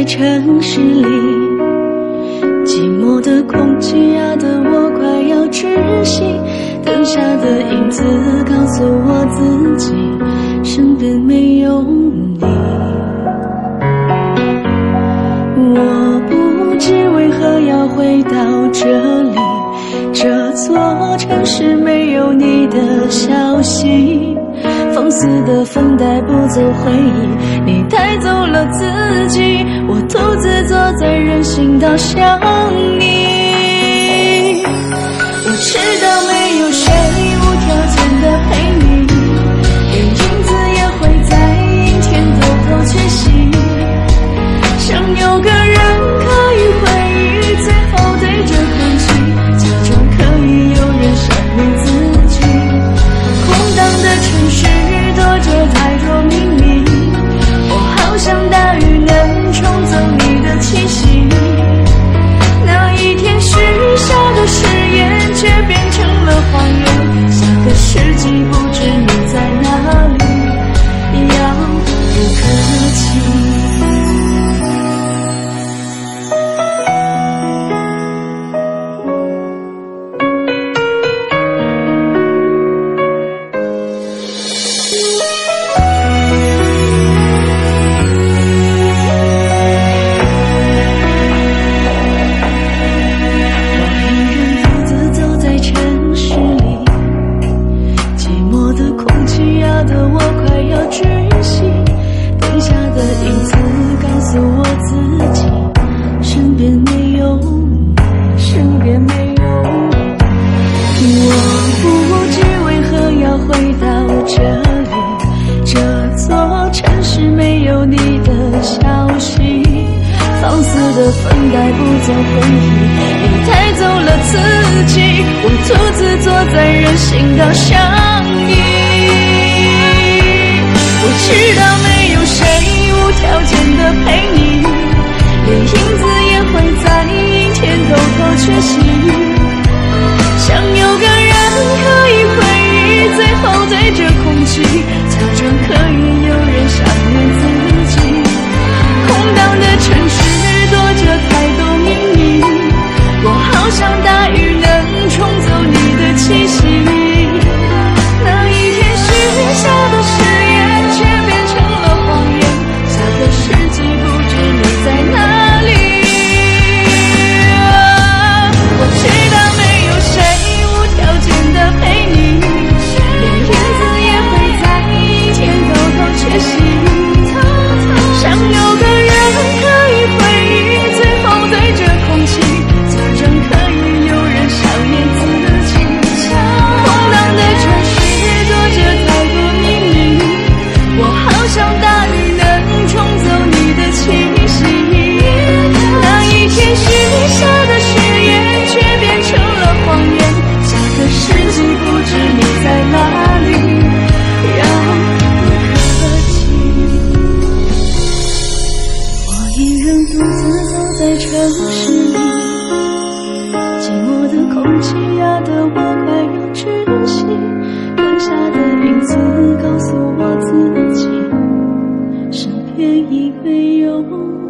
城市里，寂寞的空气压得我快要窒息，灯下的影子告诉我自己身边没有你。我不知为何要回到这里，这座城市没有你的消息，放肆的风带不走回忆，你带走了自己，我独自坐在人行道想你。我知道没有谁无条件的陪你，连影子也会在阴天偷偷缺席，想有个人可以回忆，最后对着空气假装可以有人想念自己。空荡的城市躲着太多秘密，我好想大雨能冲走你的气息。那一天许下的誓言却变成了谎言，下个世纪不知你在哪里，遥不可及。风带不走回忆，你带走了自己，我独自坐在人行道想你。我知道没有谁无条件的陪你，连影子也会在阴天偷偷缺席，想有个人可以回忆，最后对着空气假装可以有人想念自己。空荡的城市躲着太多秘密，我好想大雨能冲走你的气息。那一天许下的誓言却变成了谎言，下个世纪不知你在哪里。我知道没有谁无条件的陪你，连影子也会在阴天偷偷缺席，想有个人可以回忆，最后对着空气假装可以有人想念自己。空荡的城市躲着太多秘密，我好想大雨能冲走你的气息。那一天许下的誓言却变成了谎言，下个世纪不知你在哪里，遥不可及。我一人独自走在城市里，寂寞的空气压得我快要窒息，灯下的影子告诉我自己身边已没有